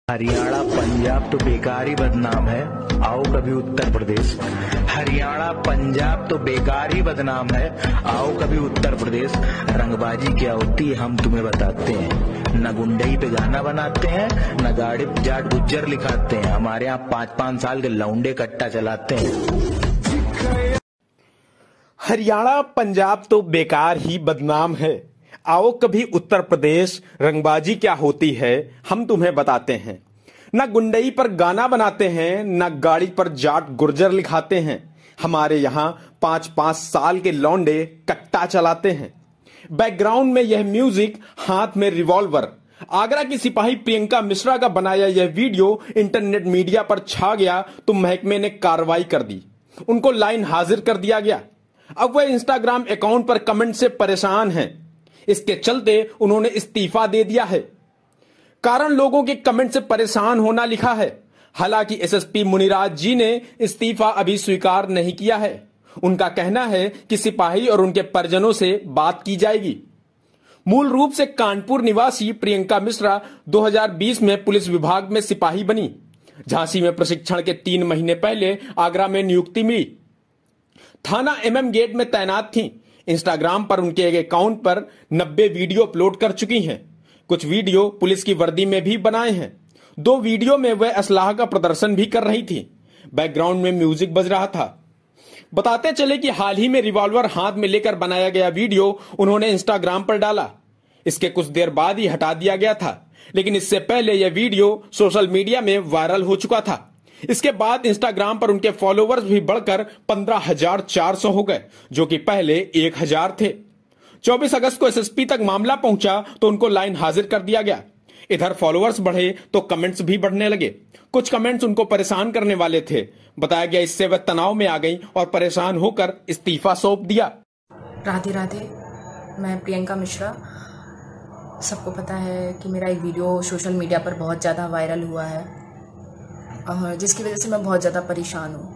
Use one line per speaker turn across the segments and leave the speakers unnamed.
हरियाणा पंजाब तो बेकार ही बदनाम है, आओ कभी उत्तर प्रदेश। हरियाणा पंजाब तो बेकार ही बदनाम है, आओ कभी उत्तर प्रदेश। रंगबाजी क्या होती है हम तुम्हें बताते हैं, न गुंडई पे गाना बनाते हैं, न गाड़ी जाट गुज्जर लिखाते हैं। हमारे यहाँ 5-5 साल के लौंडे कट्टा चलाते हैं।
हरियाणा पंजाब तो बेकार ही बदनाम है, आओ कभी उत्तर प्रदेश। रंगबाजी क्या होती है हम तुम्हें बताते हैं, न गुंडई पर गाना बनाते हैं, न गाड़ी पर जाट गुर्जर लिखाते हैं। हमारे यहाँ 5-5 साल के लौंडे कट्टा चलाते हैं। बैकग्राउंड में यह म्यूजिक, हाथ में रिवॉल्वर। आगरा की सिपाही प्रियंका मिश्रा का बनाया यह वीडियो इंटरनेट मीडिया पर छा गया तो महकमे ने कार्रवाई कर दी, उनको लाइन हाजिर कर दिया गया। अब वह इंस्टाग्राम अकाउंट पर कमेंट से परेशान हैं। इसके चलते उन्होंने इस्तीफा दे दिया है। कारण लोगों के कमेंट से परेशान होना लिखा है। हालांकि एसएसपी मुनिराज जी ने इस्तीफा अभी स्वीकार नहीं किया है। उनका कहना है कि सिपाही और उनके परिजनों से बात की जाएगी। मूल रूप से कानपुर निवासी प्रियंका मिश्रा 2020 में पुलिस विभाग में सिपाही बनी। झांसी में प्रशिक्षण के 3 महीने पहले आगरा में नियुक्ति मिली। थाना एमएम गेट में तैनात थीं। इंस्टाग्राम पर उनके एक अकाउंट पर 90 वीडियो अपलोड कर चुकी हैं। कुछ वीडियो पुलिस की वर्दी में भी बनाए हैं। 2 वीडियो में वह असलाह का प्रदर्शन भी कर रही थी। बैकग्राउंड में म्यूजिक बज रहा था। बताते चले कि हाल ही में रिवॉल्वर हाथ में लेकर बनाया गया वीडियो उन्होंने इंस्टाग्राम पर डाला। इसके कुछ देर बाद ही हटा दिया गया था, लेकिन इससे पहले यह वीडियो सोशल मीडिया में वायरल हो चुका था। इसके बाद इंस्टाग्राम पर उनके फॉलोवर्स भी बढ़कर 15,400 हो गए, जो कि पहले 1,000 थे। 24 अगस्त को एसएसपी तक मामला पहुंचा तो उनको लाइन हाजिर कर दिया गया। इधर फॉलोवर्स बढ़े तो कमेंट्स भी बढ़ने लगे। कुछ कमेंट्स उनको परेशान करने वाले थे। बताया गया इससे वह तनाव में आ गई और परेशान होकर इस्तीफा सौंप दिया।
राधे राधे, मैं प्रियंका मिश्रा। सबको पता है कि मेरा एक वीडियो सोशल मीडिया पर बहुत ज़्यादा वायरल हुआ है और जिसकी वजह से मैं बहुत ज़्यादा परेशान हूँ।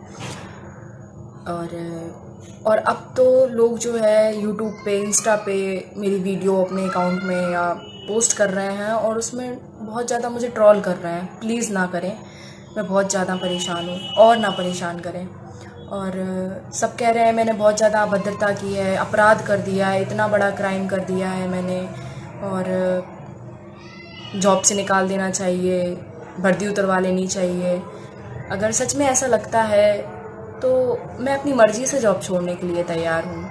और अब तो लोग जो है यूट्यूब पे, इंस्टा पे मेरी वीडियो अपने अकाउंट में या पोस्ट कर रहे हैं और उसमें बहुत ज़्यादा मुझे ट्रोल कर रहे हैं। प्लीज़ ना करें, मैं बहुत ज़्यादा परेशान हूँ और ना परेशान करें। और सब कह रहे हैं मैंने बहुत ज़्यादा अभद्रता की है, अपराध कर दिया है, इतना बड़ा क्राइम कर दिया है मैंने और जॉब से निकाल देना चाहिए, वर्दी उतरवा लेनी चाहिए। अगर सच में ऐसा लगता है तो मैं अपनी मर्जी से जॉब छोड़ने के लिए तैयार हूँ।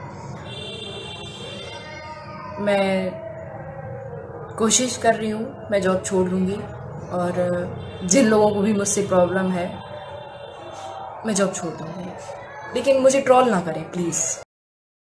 मैं कोशिश कर रही हूँ, मैं जॉब छोड़ लूँगी और जिन लोगों को भी मुझसे प्रॉब्लम है मैं जॉब छोड़ दूँगी, लेकिन मुझे ट्रोल ना करें प्लीज़।